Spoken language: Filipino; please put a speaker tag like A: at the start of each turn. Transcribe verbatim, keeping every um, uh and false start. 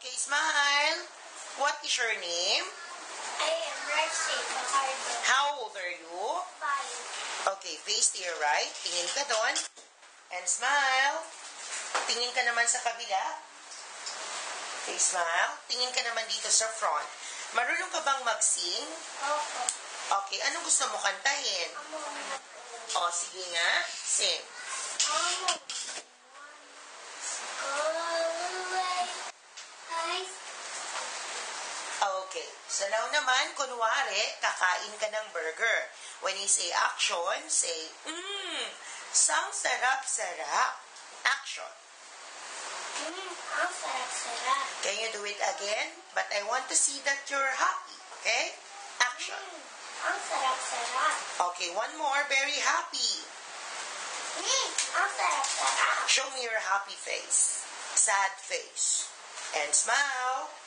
A: Okay, smile. What is your name?
B: I am Mercy Fajardo.
A: How old are you?
B: Five.
A: Okay, face to your right. Tingin ka doon. And smile. Tingin ka naman sa kabila. Okay, smile. Tingin ka naman dito sa front. Marunong ka bang mag-sing?
B: Opo.
A: Okay, anong gusto mo kantahin?
B: Amo na
A: O, sige nga. Sing.
B: Amo. Go away. I
A: Okay. So now naman, kunwari, kakain ka ng burger. When you say action, say, Mmm, sang sarap-sarap. Action.
B: Mm, ang sarap-sarap.
A: Can you do it again? But I want to see that you're happy. Okay? Action.
B: Mm, ang sarap-sarap.
A: Okay, one more. Very happy.
B: Mm, ang sarap-sarap.
A: Show me your happy face. Sad face. And smile.